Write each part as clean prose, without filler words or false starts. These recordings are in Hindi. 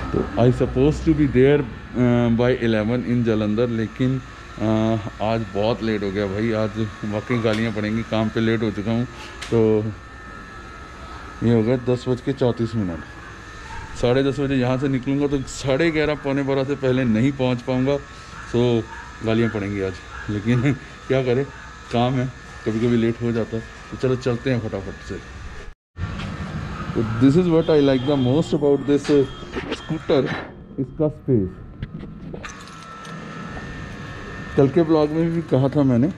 तो I suppose to be there by 11 in Jalandhar, लेकिन आज बहुत लेट हो गया भाई। आज वाकई गालियाँ पड़ेंगी, काम पे लेट हो चुका हूँ। तो ये हो गया 10:34। 10:30 बजे यहाँ से निकलूँगा तो 11:30 पौने 12 से पहले नहीं पहुँच पाऊँगा। सो गालियाँ पड़ेंगी आज, लेकिन क्या करें, काम है, कभी कभी लेट हो जाता है। तो चलो चलते हैं फटाफट से। तो this is what I like the most about this scooter, इसका स्पेस। कल के ब्लॉग में भी कहा था मैंने,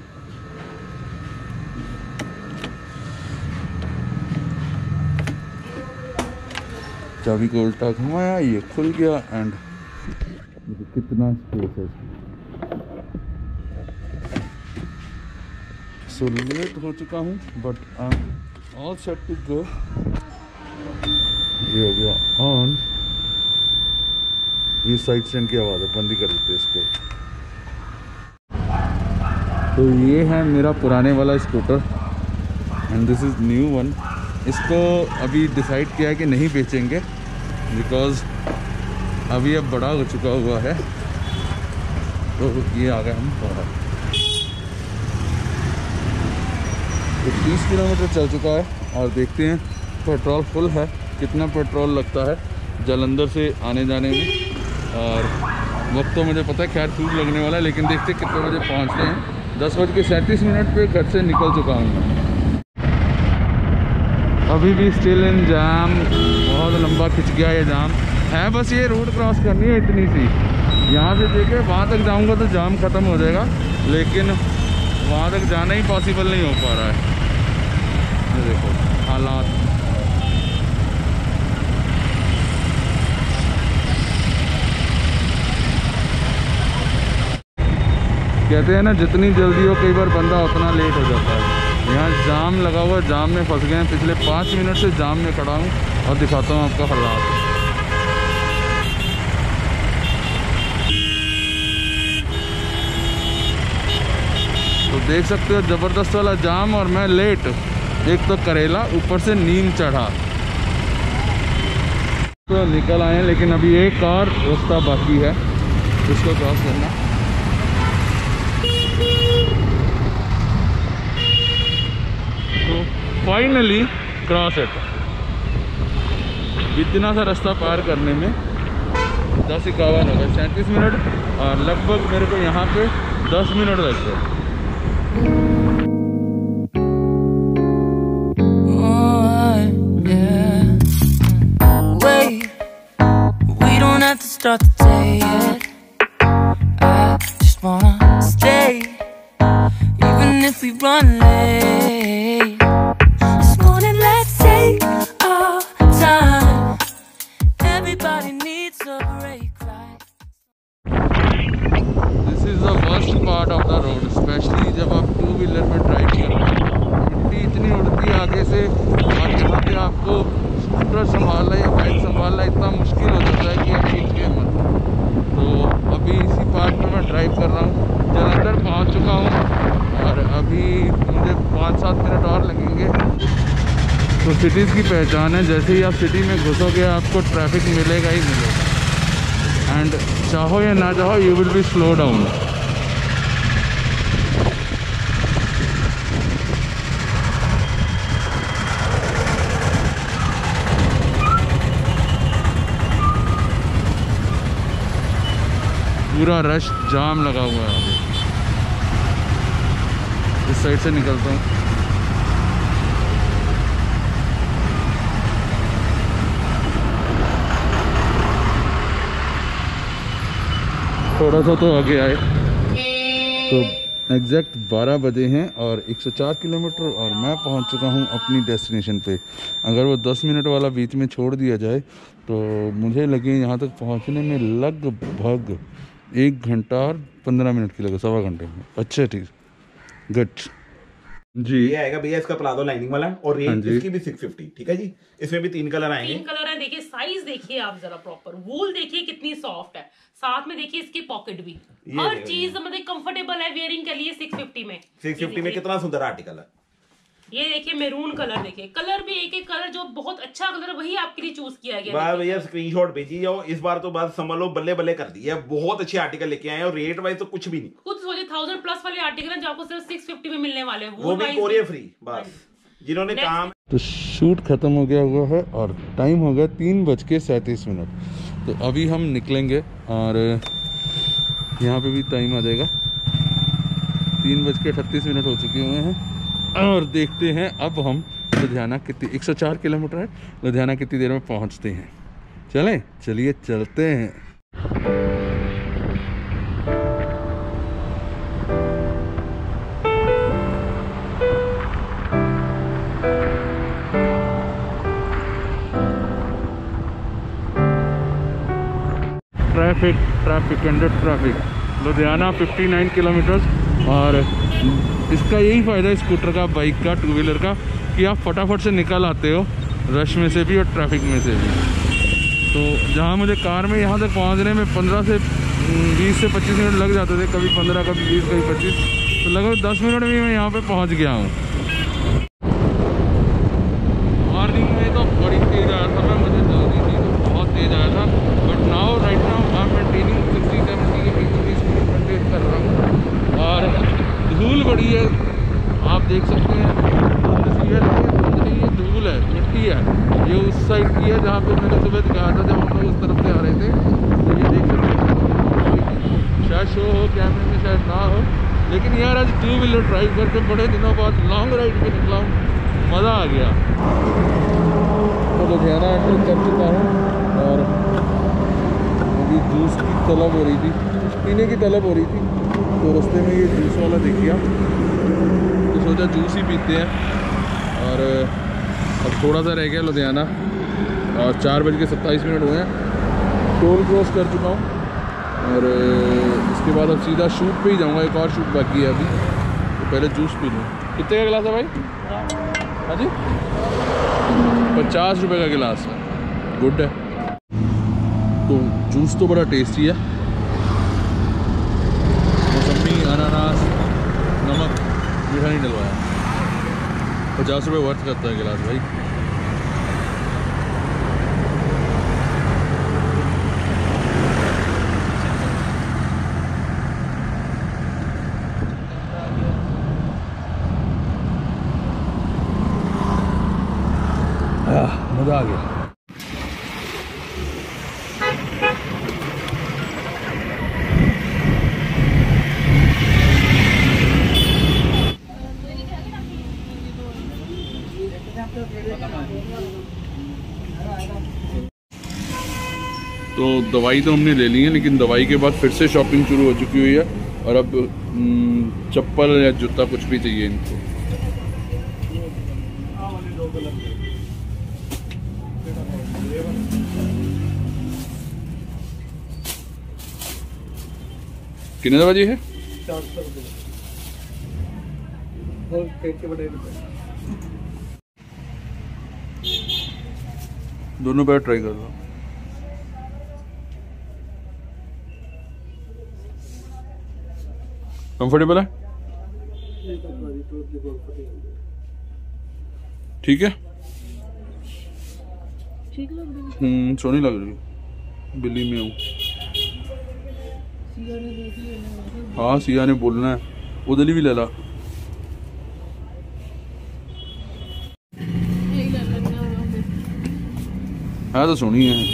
चाबी को उल्टा घुमाया, ये खुल गया एंड कितना स्पेस है। सो लेट हो चुका हूँ but I am all set to go. ये हो गया ऑन। ये साइड स्टैंड की आवाज़ है, बंद ही कर देते इसको। तो ये है मेरा पुराने वाला scooter and this is new one. इसको अभी डिसाइड किया है कि नहीं बेचेंगे, बिकॉज़ अभी अब बड़ा हो चुका हुआ है। तो ये आ गए हम बाहर। तो 30 किलोमीटर चल चुका है और देखते हैं पेट्रोल फुल है, कितना पेट्रोल लगता है जालंधर से आने जाने में। और वक्त तो मुझे पता है खैर खूब लगने वाला है, लेकिन देखते कितने बजे पहुंचते हैं। 10:37 पे घर से निकल चुका हूँ मैं। अभी भी स्टिल इन जाम, बहुत लंबा खिंच गया ये जाम है। बस ये रोड क्रॉस करनी है इतनी सी, यहाँ से देखे वहाँ तक जाऊँगा तो जाम ख़त्म हो जाएगा, लेकिन वहाँ तक जाना ही पॉसिबल नहीं हो पा रहा है। ये देखो हालात। कहते हैं ना जितनी जल्दी हो कई बार बंदा उतना लेट हो जाता है। यहाँ जाम लगा हुआ, जाम में फंस गए हैं। पिछले 5 मिनट से जाम में खड़ा हूँ और दिखाता हूँ आपका हालात। तो देख सकते हो ज़बरदस्त वाला जाम और मैं लेट। एक तो करेला, ऊपर से नींद चढ़ा। तो निकल आए हैं, लेकिन अभी एक और रास्ता बाकी है, इसको क्रॉस करना। Finally cross it. इतना सा रास्ता पार करने में 10:51 हो गए, 37 मिनट, और लगभग मेरे को यहाँ पे 10 मिनट लग गए। This is the worst part of the road, specially जब आप 2 व्हीलर में ड्राइव कर रहे हैं। मिट्टी इतनी उड़ती है आगे से, और यहाँ पे आपको स्कूटर संभालना या बाइक संभालना इतना मुश्किल हो जाता है कि आप खींच मत। तो अभी इसी पार्ट में मैं ड्राइव कर रहा हूँ, जालंधर पहुँच चुका हूँ और अभी मुझे 5-7 मिनट और लगेंगे। तो सिटीज़ की पहचान है, जैसे ही आप सिटी में घुसोगे आपको ट्रैफिक मिलेगा ही मिलेगा, एंड चाहो या ना चाहो you will be slow down. पूरा रश जाम लगा हुआ है। अभी इस साइड से निकलता हूँ। थोड़ा सा तो आगे आए। तो एग्जैक्ट 12 बजे हैं और 104 किलोमीटर और मैं पहुंच चुका हूं अपनी डेस्टिनेशन पे। अगर वो 10 मिनट वाला बीच में छोड़ दिया जाए तो मुझे लगे यहाँ तक पहुंचने में लगभग 1 घंटा और 15 मिनट की लगे, 1.25 घंटे में। अच्छा ठीक, गुड जी। ये आएगा भैया इसका प्लाजो लाइनिंग वाला, और रेंज इसकी भी 650। ठीक है जी, इसमें भी 3 कलर आएंगे। 3 कलर है। देखिए साइज देखिए आप जरा प्रॉपर, वूल देखिए कितनी सॉफ्ट है, साथ में देखिए इसकी पॉकेट भी, हर चीज मतलब कंफर्टेबल है वेयरिंग के लिए। 650 में 650 में कितना सुंदर आर्टिकल है। ये देखिए मैरून कलर, देखिए कलर भी एक कलर जो बहुत अच्छा कलर वही आपके लिए चूज किया गया। वाह भैया स्क्रीनशॉट भेजी जाओ, इस बार तो बात समझ लो बल्ले बल्ले कर दी है, बहुत अच्छे आर्टिकल लेके आए हैं और रेट वाइज तो कुछ भी नहीं। खुद सोचिए 1000 प्लस वाले आर्टिकल जो आपको सिर्फ 650 में मिलने वाले हैं, वो भी कोरियर फ्री। बस जिन्होंने काम। तो शूट खत्म हो गया हुआ है और टाइम हो गया 3:37। तो अभी हम निकलेंगे और यहाँ पे भी टाइम आ जाएगा, 3:38 हो चुके हुए हैं। और देखते हैं अब हम लुधियाना कितनी, 104 किलोमीटर है, लुधियाना कितनी देर में पहुँचते हैं। चलिए चलते हैं। Traffic under traffic, Ludhiana 59 kilometre. और इसका यही फ़ायदा है स्कूटर का, बाइक का, टू व्हीलर का, कि आप फटाफट से निकल आते हो रश में से भी और ट्रैफिक में से भी। तो जहाँ मुझे कार में यहाँ तक पहुँचने में 15 से 20 से 25 मिनट लग जाते थे, कभी 15, कभी 20, कभी 25, तो लगभग 10 मिनट में मैं यहाँ पे पहुँच गया हूँ। मॉर्निंग में तो बड़ी तेज़ आया था मैं, मुझे जल्दी थी तो बहुत तेज़ आया था, but now right now I am maintaining 60-70 के बीच स्पीड मेंटेन कर रहा हूँ। और धूल बड़ी है, आप देख सकते हैं, धुंध सी है, लेकिन ये धूल है, मिट्टी है। ये उस साइड की है जहाँ पे मैंने सुबह दिखाया था जब हम लोग उस तरफ से आ रहे थे। तो ये देख सकते हैं, शायद शो हो कैमरे में, शायद ना हो, लेकिन यार आज टू व्हीलर ड्राइव करके बड़े दिनों बाद लॉन्ग राइड पे निकला हूँ, मज़ा आ गया। तो लुधियाना एंटर कर चुका हूँ और अभी जूस की तलब हो रही थी, कुछ पीने की तलब हो रही थी, तो रास्ते में ये जूस वाला दिख गया तो सोचा जूस ही पीते हैं। और अब थोड़ा सा रह गया लुधियाना और 4:27 हुए हैं। टोल क्रॉस कर चुका हूँ और इसके बाद अब सीधा शूट पे ही जाऊँगा, एक और शूट बाकी है अभी, तो पहले जूस पी लूँ। कितने का गिलास है भाई? हाँ जी, 50 रुपये का गिलास है, गुड है। तो जूस तो बड़ा टेस्टी है, मौसमी, अनानास, नमक, मीठा नहीं डलवाया। 50 रुपये वर्थ करता है गिलास भाई। मज़ा आ गया। तो दवाई तो हमने ले ली है, लेकिन दवाई के बाद फिर से शॉपिंग शुरू हो चुकी हुई है और अब चप्पल या जूता कुछ भी चाहिए इनको। कितने दवा जी है? 400 रुपये। दोनों पैर ट्राई कर लो। कंफर्टेबल है? ठीक है, ठीक लग रही है। सोनी लग रही है, बिल्ली में हूँ। हाँ सिया ने बोलना है, उधर भी ले ला। है तो सोनी है,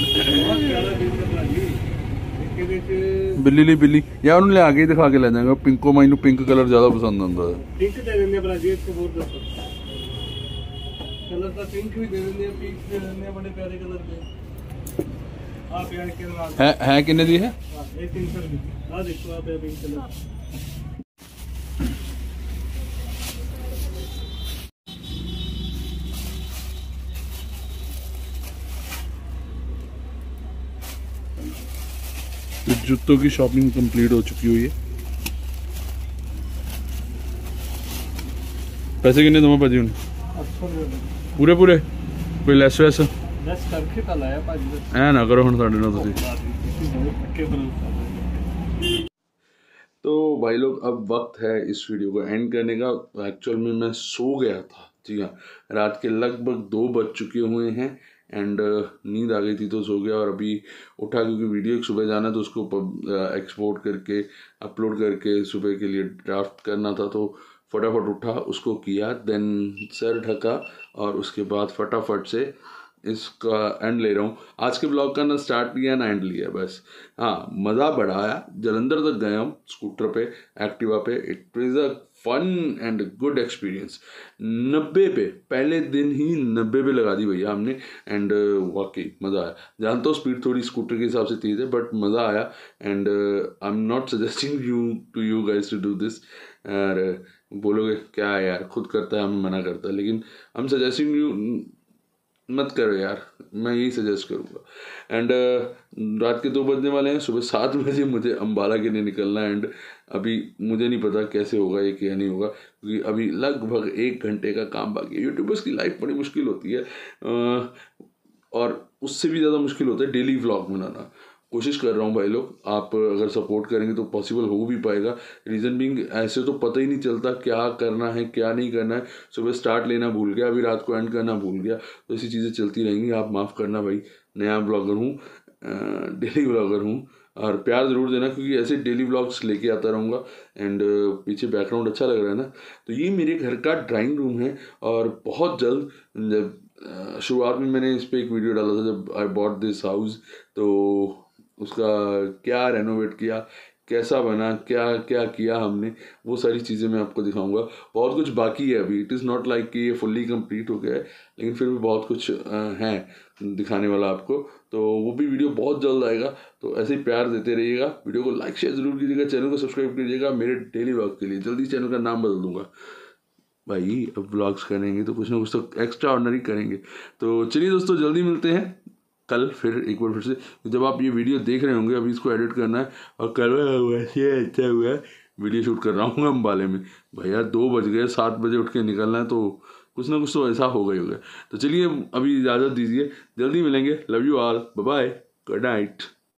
बिल्ली ली बिल्ली यार, उन्हें आगे ही दिखा के ले जाएंगे। पिंको मैनू पिंक कलर ज्यादा पसंद आता है। पिंक दे देंगे भराजी, इसको बहुत दसो कलर का पिंक भी दे देंगे, पिंक दे देंगे, बड़े प्यारे कलर के। आप यार के है कितने दी है? 300 रुपये। हां देखो आप ये पिंक कलर। तो जूतों की शॉपिंग कंप्लीट हो चुकी हुई है। पैसे कितने तुम्हें पाजी पूरे पूरे? कोई लेस वैस ऐ ना करो हम साढ़े ना तुसी। तो भाई लोग अब वक्त है इस वीडियो को एंड करने का। एक्चुअल में मैं सो गया था जी हाँ, रात के लगभग 2 बज चुके हुए हैं एंड नींद आ गई थी तो सो गया, और अभी उठा क्योंकि वीडियो एक सुबह जाना तो उसको एक्सपोर्ट करके अपलोड करके सुबह के लिए ड्राफ्ट करना था, तो फटाफट उठा उसको किया, देन सर ढका और उसके बाद फटाफट से इसका एंड ले रहा हूँ। आज के ब्लॉग का ना स्टार्ट किया ना एंड लिया बस। हाँ, मज़ा बड़ा आया, जलंधर तक गया हूँ स्कूटर पे, एक्टिवा पे। It is a fun and good experience. 90 पे पहले दिन ही 90 पे लगा दी भैया हमने एंड वाकई मज़ा आया। जानता हूँ स्पीड थोड़ी स्कूटर के हिसाब से तेज़ है बट मज़ा आया and I am not suggesting you guys to do this. और बोलोगे क्या है यार, खुद करता है हमें मना करता है, लेकिन आई एम सजेस्टिंग यू मत करो यार, मैं यही सजेस्ट करूँगा। एंड रात के 2 बजने वाले हैं, सुबह 7 बजे मुझे अम्बाला के लिए निकलना है एंड अभी मुझे नहीं पता कैसे होगा ये, क्या नहीं होगा, क्योंकि अभी लगभग 1 घंटे का काम बाकी है। यूट्यूबर्स की लाइफ बड़ी मुश्किल होती है और उससे भी ज़्यादा मुश्किल होता है डेली व्लॉग बनाना। कोशिश कर रहा हूँ भाई लोग, आप अगर सपोर्ट करेंगे तो पॉसिबल हो भी पाएगा। रीज़न बीइंग ऐसे तो पता ही नहीं चलता क्या करना है क्या नहीं करना है। सुबह स्टार्ट लेना भूल गया, अभी रात को एंड करना भूल गया, तो ऐसी चीज़ें चलती रहेंगी। आप माफ़ करना भाई, नया ब्लॉगर हूँ, डेली ब्लॉगर हूँ, और प्यार ज़रूर देना क्योंकि ऐसे डेली व्लॉग्स लेके आता रहूँगा। एंड पीछे बैकग्राउंड अच्छा लग रहा है ना, तो ये मेरे घर का ड्राइंग रूम है। और बहुत जल्द, जब शुरुआत में मैंने इस पर एक वीडियो डाला था जब आई बॉट दिस हाउस, तो उसका क्या रेनोवेट किया, कैसा बना, क्या क्या किया हमने, वो सारी चीज़ें मैं आपको दिखाऊंगा। बहुत कुछ बाकी है अभी, इट इज़ नॉट लाइक कि ये फुल्ली कंप्लीट हो गया है, लेकिन फिर भी बहुत कुछ है दिखाने वाला आपको, तो वो भी वीडियो बहुत जल्द आएगा। तो ऐसे ही प्यार देते रहिएगा, वीडियो को लाइक शेयर जरूर कीजिएगा, चैनल को सब्सक्राइब कीजिएगा मेरे डेली व्लॉग के लिए। जल्दी चैनल का नाम बदल दूंगा भाई, अब व्लॉग्स करेंगे तो कुछ ना कुछ तो एक्स्ट्रा ऑर्डिनरी करेंगे। तो चलिए दोस्तों, जल्दी मिलते हैं कल फिर एक बार फिर से। जब आप ये वीडियो देख रहे होंगे, अभी इसको एडिट करना है और कल वैसे अच्छा हुआ है, वीडियो शूट कर रहा हूँ अम्बाले में भैया। 2 बज गए, 7 बजे उठ के निकलना है, तो कुछ ना कुछ तो ऐसा होगा ही होगा। तो चलिए अभी इजाज़त दीजिए, जल्दी मिलेंगे। Love you all, bye bye, good night.